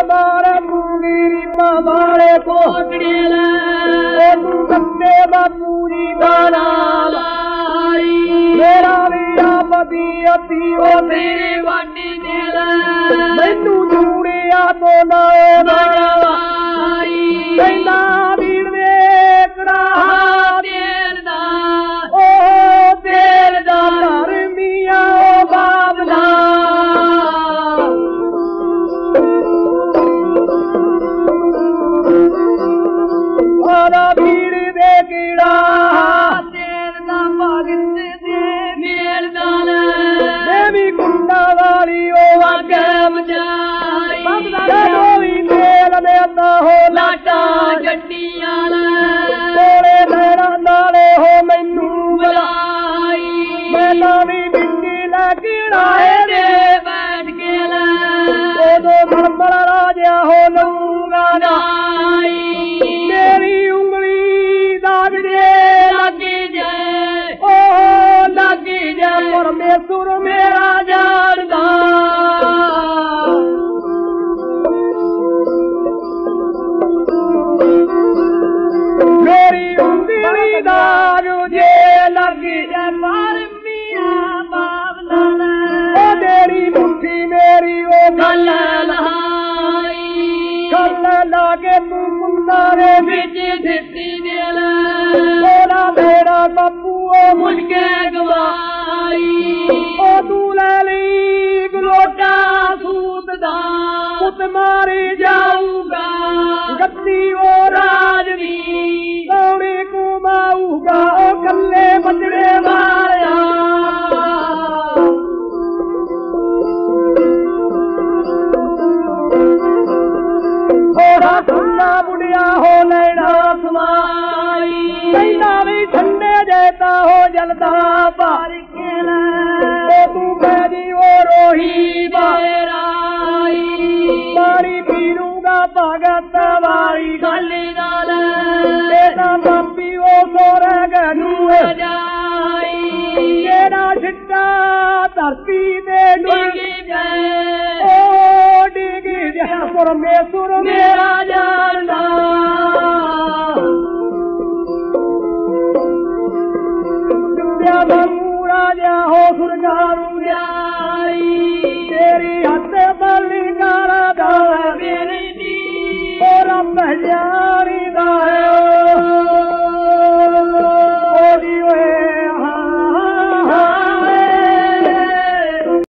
बार पूरी बारे कोटड़े तू सत्ते बापूरी दाना मेरा भी आपदी अति ओ तेरी वाटी दिल मैनू जूड़िया तो ना कहना वीर वेखड़ा तेल दा घर मियां ओ बाप दा भीड़ दे कीड़ा तेल दा भगत दे मेल नाल देवी कुंडा वाली ओ अगे मचाई जदों भी तेल देता हो लाटा जट्टियां तोड़े लहरा नाले हो मैनू बुलाई मैं भी बिंदी लकीड़ा दे बैठ के ओदो बड़ राजा हो लूंगा नाई मेरी उंगली लग जाए ओ लगी जाए परमेश्वर मेरा जानदा मेरी उंगली दाग जे लगी जाए पर मियां बाप लाला ओ तेरी मुट्ठी मेरी ओ गल लहाई गल लागे तू कुंदारे बिच दित्ती दिल तेरा मेरा बापू ओ मुझके गवाई ओ तू ले ली गलोटा सूत दा पुत मारी जाऊगा गद्दी ओ राजवी कौड़ी घुमाऊगा ओ कल्ले बजरे मारिया थोड़ा ठंडा बुढ़िया हो लेना समाई कहना भी ठंडे जैसा हो जलता बारी तू बैरी ओ रोही बाराई पानी पीलूंगा भगत वारी गली नाल तेरा बापी ओ सोरे गनू जाई तेरा छिट्टा धरती दे डिग जाए ओ डिग जाए परमेश्वर मेरा जा